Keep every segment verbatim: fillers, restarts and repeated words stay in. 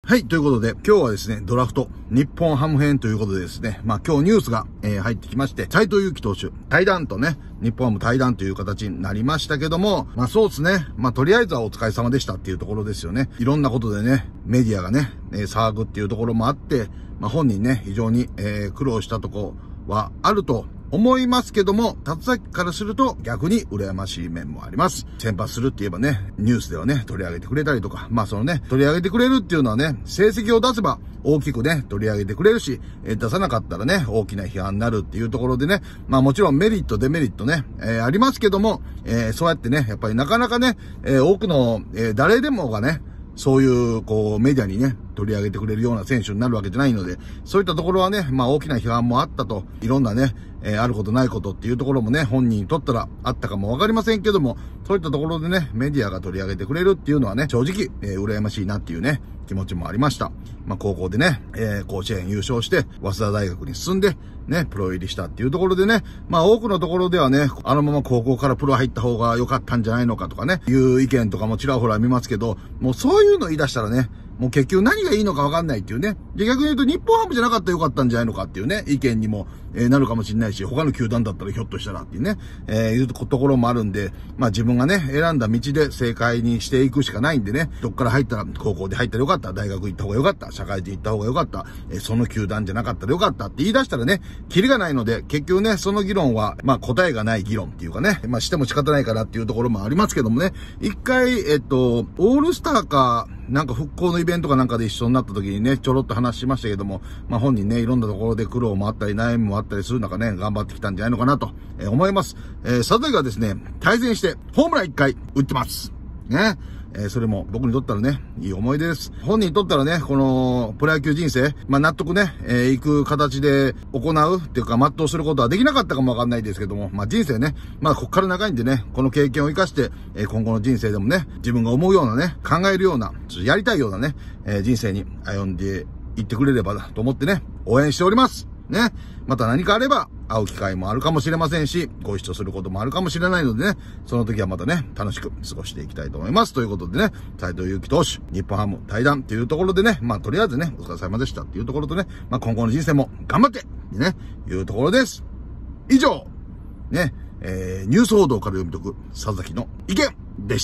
はい。ということで、今日はですね、ドラフト、日本ハム編ということでですね、まあ今日ニュースが、えー、入ってきまして、斎藤佑樹投手、対談とね、日本ハム対談という形になりましたけども、まあそうですね、まあとりあえずはお疲れ様でしたっていうところですよね。いろんなことでね、メディアがね、えー、騒ぐっていうところもあって、まあ本人ね、非常に、えー、苦労したところはあると、思いますけども、辰崎からすると逆に羨ましい面もあります。先発するって言えばね、ニュースではね、取り上げてくれたりとか、まあそのね、取り上げてくれるっていうのはね、成績を出せば大きくね、取り上げてくれるし、えー、出さなかったらね、大きな批判になるっていうところでね、まあもちろんメリット、デメリットね、えー、ありますけども、えー、そうやってね、やっぱりなかなかね、えー、多くの、えー、誰でもがね、そういう、こう、メディアにね、取り上げてくれるような選手になるわけじゃないので、そういったところはね、まあ大きな批判もあったと、いろんなね、えー、あることないことっていうところもね、本人にとったらあったかもわかりませんけども、そういったところでね、メディアが取り上げてくれるっていうのはね、正直、えー、羨ましいなっていうね、気持ちもありました。まあ高校でね、えー、甲子園優勝して、早稲田大学に進んで、ね、プロ入りしたっていうところでね、まあ多くのところではね、あのまま高校からプロ入った方が良かったんじゃないのかとかね、いう意見とかもちらほら見ますけど、もうそういうの言い出したらね、もう結局何がいいのか分かんないっていうね。で、逆に言うと日本ハムじゃなかったらよかったんじゃないのかっていうね、意見にも、えー、なるかもしれないし、他の球団だったらひょっとしたらっていうね、えー、いうところもあるんで、まあ自分がね、選んだ道で正解にしていくしかないんでね、どっから入ったら、高校で入ったらよかった、大学行った方がよかった、社会人行った方がよかった、えー、その球団じゃなかったらよかったって言い出したらね、キリがないので、結局ね、その議論は、まあ答えがない議論っていうかね、まあしても仕方ないからっていうところもありますけどもね、一回、えっと、オールスターか、なんか復興のイベントかなんかで一緒になった時にね、ちょろっと話しましたけども、まあ本人ね、いろんなところで苦労もあったり、悩みもあったりする中ね、頑張ってきたんじゃないのかなと、えー、思います。えー、佐々木がですね、対戦して、ホームランいっかい打ってます。ね。えー、それも僕にとったらね、いい思い出です。本人にとったらね、この、プロ野球人生、まあ納得ね、えー、行く形で行うっていうか、全うすることはできなかったかもわかんないですけども、まあ人生ね、まあこっから長いんでね、この経験を生かして、えー、今後の人生でもね、自分が思うようなね、考えるような、やりたいようなね、えー、人生に歩んでいってくれればなと思ってね、応援しております。ね。また何かあれば会う機会もあるかもしれませんし、ご一緒することもあるかもしれないのでね、その時はまたね、楽しく過ごしていきたいと思います。ということでね、斎藤佑樹投手、日本ハム対談っていうところでね、まあとりあえずね、お疲れ様でしたっていうところとね、まあ今後の人生も頑張ってね、いうところです。以上、ね、えー、ニュース報道から読み解く佐々木の意見でした。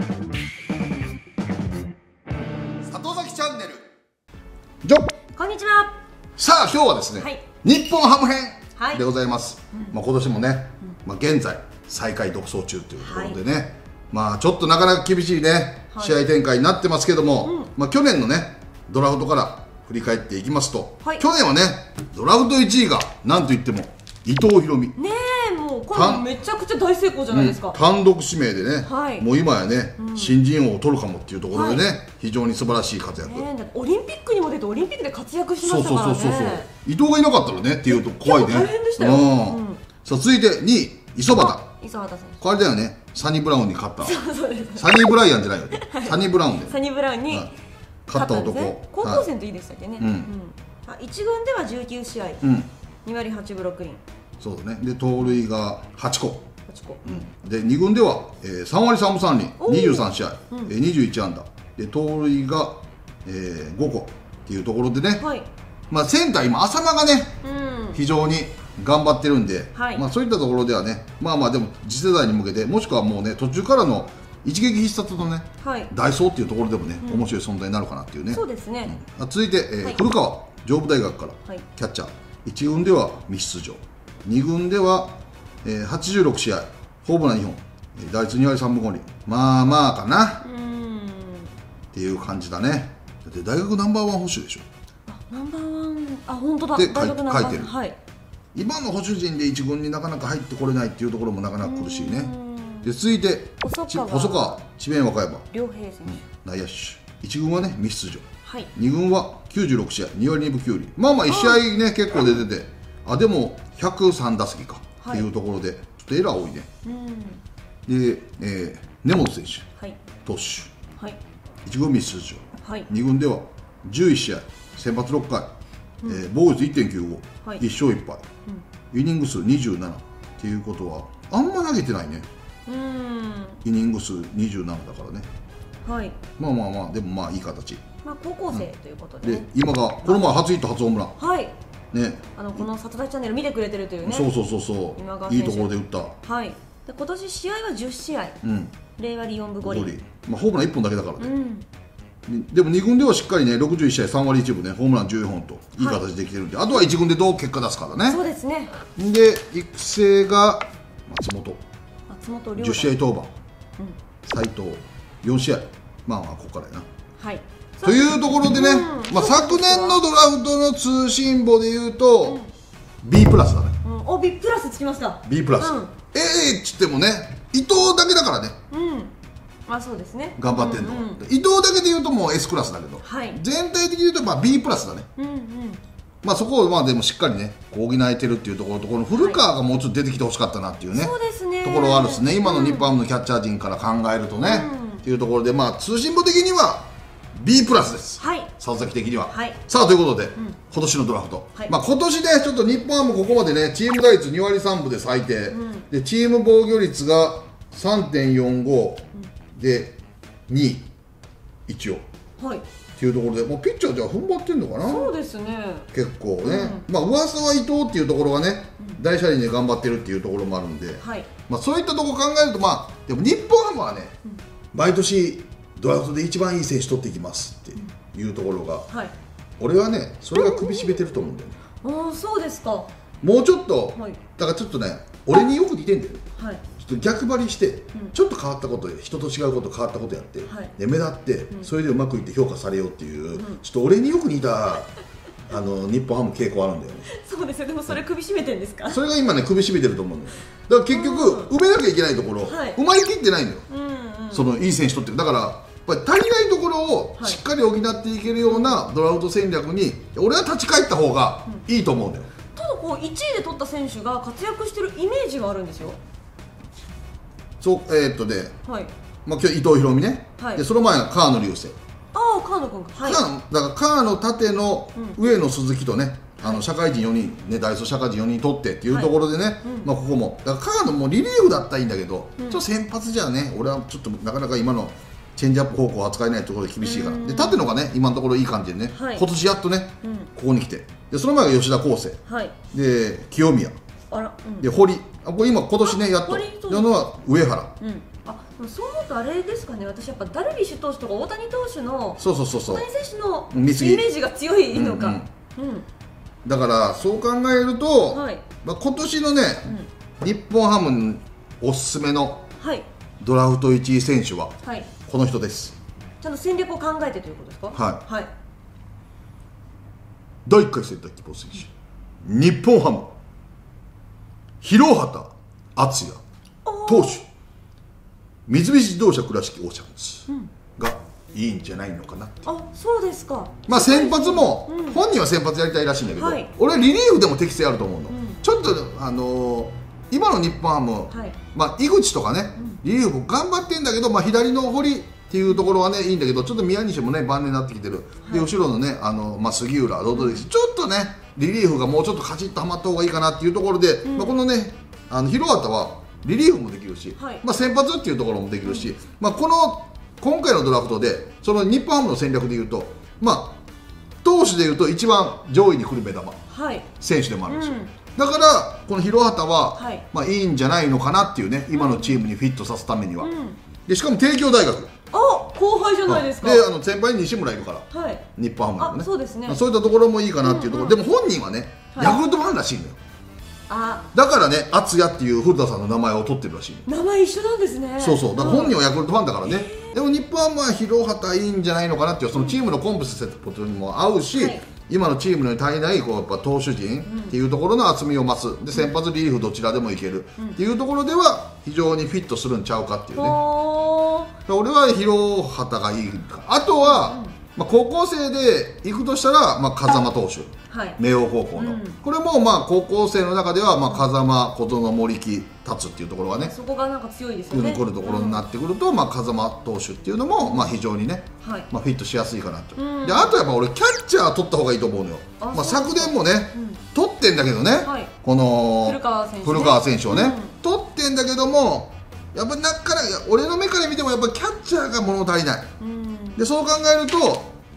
里崎チャンネル。じゃこんにちは。 さあ今日はですね、はい、日本ハム編でございます。はい、まあ今年もね、うん、まあ現在最下位独走中というところでね、はい、まあちょっとなかなか厳しいね、はい、試合展開になってますけども、うん、まあ去年のねドラフトから振り返っていきますと、はい、去年はねドラフトいちいがなんといっても伊藤大海。 ねえ、もうこれめちゃくちゃ大成功じゃないですか。 うん、単独指名でね、はい、もう今やね、うん、新人王を取るかもっていうところでね、はい、非常に素晴らしい活躍。 ね、オリンピックにも出てオリンピックで活躍してましたからね。そうそうそうそう。 伊藤がいなかったらねっていうと怖いね。 大変でしたよ。うん、 さあ続いてにい磯端。 磯端選手。 これだよね。サニーブラウンに勝った。 そうそうです。 サニーブライアンじゃないよね。サニーブラウンで。 サニーブラウンに勝った男。 高校生の時でしたっけね。いち軍ではじゅうきゅうしあい。にわりはちぶろくりん。 そうだね。で盗塁がはちこ。はちこ。でに軍ではさんわりさんぶさんりん、にじゅうさんしあい、にじゅういちあんだ。で盗塁がごこっていうところでね。まあセンター今浅間がね非常に頑張ってるんで、まあそういったところではね、まあまあでも次世代に向けて、もしくはもうね途中からの一撃必殺のねダイソーっていうところでもね面白い存在になるかなっていうね。 そうですね。 続いて古川上武大学からキャッチャー、いち軍では未出場、に軍でははちじゅうろくしあい、ホームランにほん、打率にわりさんぶごりん、まあまあかなっていう感じだね。だって大学ナンバーワン捕手でしょ。 あ、ナンバーワン、あ、本当だ。 で書いてる。 はい。 今の捕手陣でいち軍になかなか入ってこれないっていうところもなかなか苦しいね。で続いて細川智弁和歌山良平選手、 内野手、いち軍はね未出場、に軍はきゅうじゅうろくしあい、にわりにぶきゅうりん、まあまあいち試合ね結構出てて、あでもひゃくさんだせきかっていうところでちょっとエラー多いね。で、えー、根本選手、投手、いち軍未出場、に軍ではじゅういちしあい、先発ろっかい、防御率 いってんきゅうご、いっしょういっぱい、イニング数にじゅうななっていうことはあんま投げてないね。イニング数にじゅうななだからね。まあまあまあでもまあいい形。 まあ高校生ということで、 で今がこの前初ヒット初ホームラン、 はいね、 あのこのサタダイチャンネル見てくれてるというね、 そうそうそうそう、いいところで打った。 はい。で今年試合はじゅっしあい、うん、れいわりよんぶごり、 まあ、ホームランいっぽんだけだからね、うん、でもに軍ではしっかりねろくじゅういちしあいさんわりいちぶねホームランじゅうよんほんといい形できてるんで、はい、あとはいち軍でどう結果出すからね。 そうですね。 で育成が松本松本涼じゅっしあい登板、斎、うん、藤よんしあい、まあまあここからやな。 はい。 というところでね、うん、まあ昨年のドラフトの通信簿でいうと、うん、ビープラスだね。 うん、お ビープラスつきました。 ビープラス、うん、ええっつってもね伊藤だけだからね。 うん、まあそうですね。 頑張ってんの、うんうん、伊藤だけで言うともう エス クラスだけど、はい、全体的に言うとまあ ビープラスだね。うんうん、まあそこをまあでもしっかりね補えてるっていうところと、この古川がもうちょっと出てきてほしかったなっていうね、 そうですね、 ところはあるですね。今の日本ハムのキャッチャー陣から考えるとね、うん、っていうところでまあ通信簿的には ビー プラスです、はい、佐々木的には、はい、さあということで、うん、今年のドラフト、はい、まあ今年ねちょっと日本ハムここまでねチーム打率にわりさんぶで最低、うん、でチーム防御率が さんてんよんご、うん、でにい一応、はい、っていうところでもうピッチャーじゃあ踏ん張ってんのかな。そうですね、結構ね、うん、まあ噂は伊藤っていうところがね、うん、大車輪で頑張ってるっていうところもあるんで、はい、まあそういったところ考えると、まあでも日本ハムはね、うん、毎年ドラフトで一番いい選手取っていきますっていうところが、はい、俺はねそれが首絞めてると思うんだよね。ああそうですか。もうちょっと、はい、だからちょっとね俺によく似てんだよ、はい、ちょっと逆張りして、うん、ちょっと変わったこと人と違うこと変わったことやって、はい、で目立って、うん、それでうまくいって評価されようっていう、うん、ちょっと俺によく似たあの日本ハム傾向あるんだよね。そうですよ。でもそれ首絞めてるんですか。それが今ね首絞めてると思うんだよ。だから結局埋めなきゃいけないところ、はい、埋まりきってないのよ、うんうん、そのいい選手取ってる。だからやっぱり足りないところをしっかり補っていけるようなドラフト戦略に俺は立ち返った方がいいと思うんだよ、うん、ただこういちいで取った選手が活躍してるイメージがあるんですよ。そうえー、っとね、はい、まあ、今日伊藤大海ね、はい、でその前が川野流星。ああ川野君か、はい、だから川野縦の上野鈴木とね、うん、あの社会人よにんねダイソー社会人よにん取ってっていうところでね、はい、うん、まあここもだから川野もリリーフだったらいいんだけど、うん、ちょっと先発じゃね俺はちょっとなかなか今のチェンジアップ方向を扱えないところで厳しいから、で縦のがね今のところいい感じでね、はい、今年やっとね、うん、ここに来てでその前が吉田康生、はい、で清宮、あら、うん、で堀、あこれ今今年ねやっとやるのは上原、うん、あそう思うとあれですかね、私やっぱダルビッシュ投手とか大谷投手のそうそうそうそう大谷選手のイメージが強いのか、うんうんうん、だからそう考えると、はい、まあ、今年のね、うん、日本ハムおすすめのドラフトいちい選手は、はい、この人です。ちゃんと戦略を考えてということですか。はい、はい、だいいっかい選択希望選手、うん、日本ハム広畑敦也投手三菱自動車倉敷オーシャンズがいいんじゃないのかなって。あ、そうですか。まあ先発も、うん、本人は先発やりたいらしいんだけど、はい、俺はリリーフでも適性あると思うの、うん、ちょっとあのー、今の日本ハム、はい、まあ井口とかね、うん、リリーフ頑張ってんだけど、まあ、左の堀っていうところはねいいんだけど、ちょっと宮西もね晩年になってきてる、はい、で後ろのねあの、まあ、杉浦ロドリゲス、ちょっとねリリーフがもうちょっとカチッとはまった方がいいかなっていうところで、うん、まあ、このねあの広畑はリリーフもできるし、はい、まあ先発っていうところもできるし、うん、まあ、この今回のドラフトでその日本ハムの戦略でいうと、まあ、投手でいうと一番上位に来る目玉、はい、選手でもあるんですよ、うん、だからこの広畑は、はい、まあ、いいんじゃないのかなっていうね、今のチームにフィットさせるためには、うん、でしかも帝京大学、あ、後輩じゃないですか。であの先輩に西村いるから、はい、日本ハムのね、そうですね、そういったところもいいかなっていうところ、うんうん、でも本人はね、はい、ヤクルトファンらしいのよ。あ、だからね、敦也っていう古田さんの名前を取ってるらしい。名前一緒なんですね。そうそう、だから本人はヤクルトファンだからね、うん、でも日本ハムは広畑いいんじゃないのかなっていう、そのチームのコンプセットにも合うし、はい、今のチームに足りないこうやっぱ投手陣っていうところの厚みを増す、で先発リリーフどちらでもいけるっていうところでは非常にフィットするんちゃうかっていうね、うん、俺は広畑がいいか。あとは、まあ、高校生で行くとしたら、まあ、風間投手、はい、明桜高校の、うん、これもまあ高校生の中では、まあ、風間、小園、森木、達っていうところがね、そこがなんか強いですよね、来るところになってくると、うん、まあ、風間投手っていうのも、まあ、非常にね、はい、まあ、フィットしやすいかなと、うん、であとやっぱ俺キャッチャー取った方がいいと思うのよ。まあ、昨年もね、うん、取ってんだけどね、はい、この古川選手、ね、古川選手をね、うん、取ってんだけどもやっぱなかなか俺の目から見てもやっぱキャッチャーが物足りない、うん、でそう考えると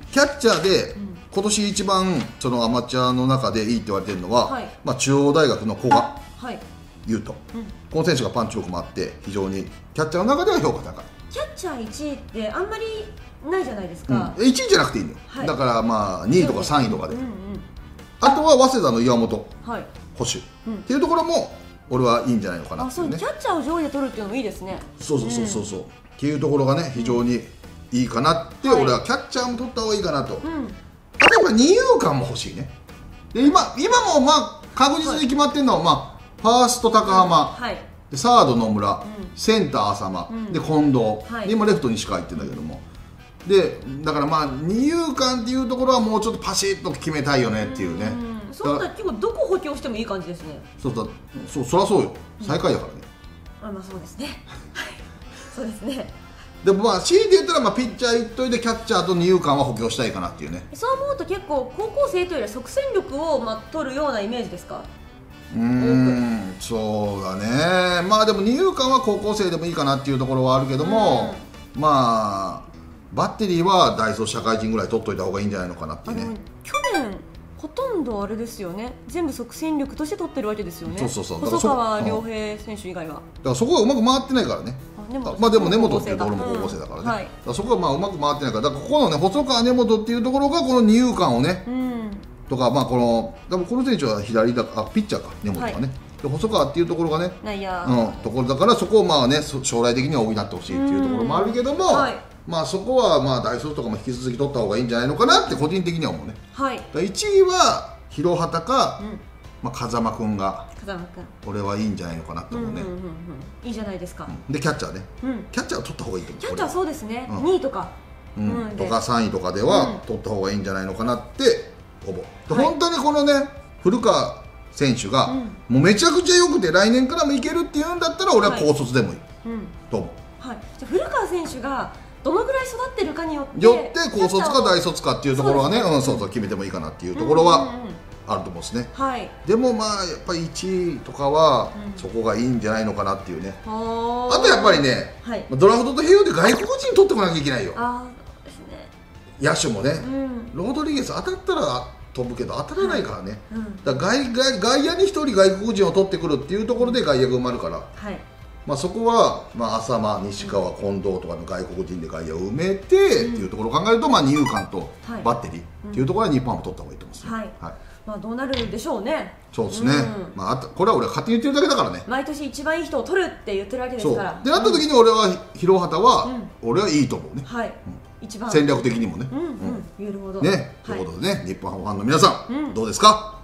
キャッチャーで今年一番そのアマチュアの中でいいって言われてるのは、はい、まあ中央大学の古賀優斗、うん、この選手がパンチ力もあって非常にキャッチャーの中では評価高い。 キャッチャーいちいってあんまりないじゃないですか、 うん、いちいじゃなくていいのよ、はい、だからまあにいとかさんいとかで、うんうん、あとは早稲田の岩本、はい、捕手、うん、っていうところも俺はいいんじゃないのかなっていうね。 あ、そう、キャッチャーを上位で取るっていうのもいいですね。 そうそうそうそうそう、うん、っていうところがね非常にいいかなって、うん、俺はキャッチャーも取った方がいいかなと、うん、あとやっぱ二遊間も欲しいね。で 今, 今もまあ確実に決まってるのは、まあ、ファースト高浜、はい、でサード野村、うん、センター浅間、うん、で近藤、はい、で今レフト西川行ってんだけども、でだからまあ二遊間っていうところはもうちょっとパシッと決めたいよねっていうね。 うん、そうだ、結構どこ補強してもいい感じですね。 そうだ、そう、そりゃそうよ、最下位だからね。 うん、あ、まあそうですねそうですね。 でもまあ強いて言ったらまあピッチャーいっといてキャッチャーと二遊間は補強したいかなっていうね。 そう思うと結構高校生というよりは即戦力をまあ取るようなイメージですか。 うーん、そうだね。まあでも二遊間は高校生でもいいかなっていうところはあるけども、まあバッテリーはダイソー社会人ぐらい取っといた方がいいんじゃないのかなっていうね。 去年ほとんどあれですよね、全部即戦力として取ってるわけですよね。 そうそうそう、 細川亮平選手以外はだからそこがうまく回ってないからね。あ、まあでも根本っていうところも高校生だからね、うん、はい、だからそこがまあうまく回ってないから、だからここのね細川根本っていうところがこの二遊間をね、うん、とかまあこの多分この選手は左だ、あ、ピッチャーか根本がね、はい、で細川っていうところがね、 内野、 うん、ところだから、そこをまあね将来的には補ってほしいっていうところもあるけども、はい、まあそこはまあダイソーとかも引き続き取った方がいいんじゃないのかなって個人的には思うね。はい、いちいは広畑か、うん、まあ、風間君が風間君俺はいいんじゃないのかなと思うね。 いいじゃないですか、 うん、でキャッチャーね、うん、キャッチャーは取った方がいいと思う。 キャッチャーそうですね、うん、にいとか、 うん、とかさんいとかでは取った方がいいんじゃないのかなって思う、うん、で、はい、本当にこのね古川選手が、うん、もうめちゃくちゃ良くて来年からもいけるっていうんだったら俺は高卒でもいい、はい、と思う、はい、じゃ古川選手がどのぐらい育ってるかによってよって高卒か大卒かっていうところはね、そうそうそう決めてもいいかなっていうところはあると思うんですね。はい、でもまあやっぱりいちいとかはそこがいいんじゃないのかなっていうね、うん、あとやっぱりね、はい、ドラフトと併用で外国人取ってこなきゃいけないよ。あーですね、野手もね、うん、ロドリゲス当たったら飛ぶけど当たらないからね、はい、うん、だから 外, 外, 外野にひとり外国人を取ってくるっていうところで外野が埋まるから、はい、まあそこは、まあ、浅間、西川、近藤とかの外国人で外野を埋めてっていうところを考えると、まあ、二遊間とバッテリーっていうところは日本も取った方がいいと思います、ね、はい、はい、 まあ、どうなるんでしょうね。 そうですね、うん、まあ、これは俺は勝手に言ってるだけだからね。 毎年一番いい人を取るって言ってるわけですから。 そうでなった時に俺は広畑は、うん、俺はいいと思うね、はい、うん、一番戦略的にもね。なるほどね、ということでね、日本ハムファンの皆さん、うん、どうですか。